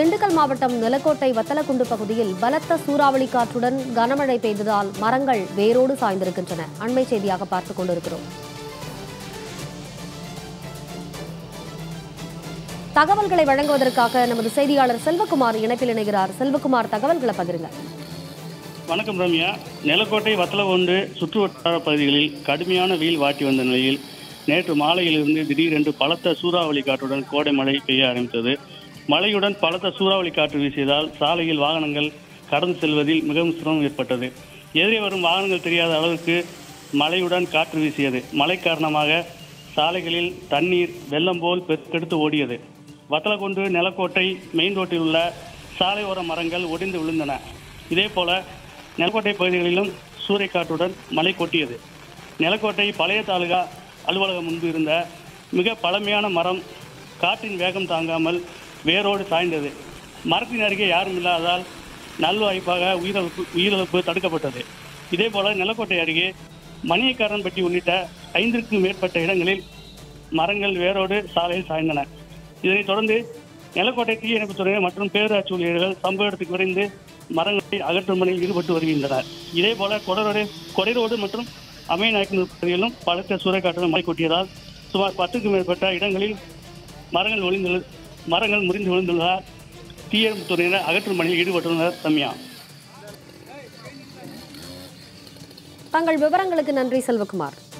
திண்டுக்கல் மாவட்டம் நிலக்கோட்டை வத்தலக்குண்டு பகுதியில் பலத்த சூறாவளி காற்றுடன் கனமழை பெய்ததால் மரங்கள் வேரோடு சாய்ந்திருக்கின்றன. அண்மை செய்தியாக பார்த்துக் கொண்டிருக்கிறோம். தகவல்களை வழங்குவதற்காக நமது செய்தியாளர் செல்வகுமார் இணைப்பில் இணைகிறார். செல்வகுமார், தகவல்களை பகிருங்க. வணக்கம் ரம்யா. நிலக்கோட்டை வத்தலக்குண்டு சுற்றுவட்டார பகுதிகளில் கடுமையான வெயில் வாட்டி வந்த நிலையில் நேற்று மாலையிலிருந்து திடீரென்று பலத்த சூறாவளி காற்றுடன் கோடை மழை பெய்ய ஆரம்பித்தது. மழையுடன் பலத்த சூறாவளி காற்று வீசியதால் சாலையில் வாகனங்கள் கடந்து செல்வதில் மிகவும் சிரமம் ஏற்பட்டது. எதிரே வரும் வாகனங்கள் தெரியாத அளவுக்கு மழையுடன் காற்று வீசியது. மழை காரணமாக சாலைகளில் தண்ணீர் வெள்ளம் போல் பெருக்கெடுத்து ஓடியது. வத்தலக்குண்டு நிலக்கோட்டை மெயின் ரோட்டில் உள்ள சாலையோர மரங்கள் ஒடிந்து விழுந்தன. இதேபோல நிலக்கோட்டை பகுதிகளிலும் சூறைக்காற்றுடன் மழை கொட்டியது. நிலக்கோட்டை பழைய தாலுகா அலுவலகம் முன்பு இருந்த மிக பழமையான மரம் காற்றின் வேகம் தாங்காமல் வேரோடு சாய்ந்தது. மரத்தின் அருகே யாரும் இல்லாததால் நல்வாய்ப்பாக உயிரிழப்பு தடுக்கப்பட்டது. இதேபோல நிலக்கோட்டை அருகே மணியக்காரன்பட்டி உள்ளிட்ட 5க்கும் மேற்பட்ட இடங்களில் மரங்கள் வேரோடு சாலையில் சாய்ந்தன. இதனைத் தொடர்ந்து நிலக்கோட்டை தீயணைப்புத்துறையினர் மற்றும் பேரூராட்சி ஊழியர்கள் சம்பவ இடத்துக்கு விரைந்து மரங்களை அகற்றும் பணியில் ஈடுபட்டு வருகின்றனர். இதேபோல கொடைரோடு மற்றும் அமைநாயக்கன் பகுதியிலும் பலத்த சூறைக்காற்றுடன் மழை கொட்டியதால் சுமார் 10க்கும் மேற்பட்ட இடங்களில் மரங்கள் முறிந்து விழுந்துள்ளதால் தீயணைப்புத்துறையினர் அகற்றும் பணியில் ஈடுபட்டுள்ளனர். ரம்யா, தங்கள் விவரங்களுக்கு நன்றி செல்வகுமார்.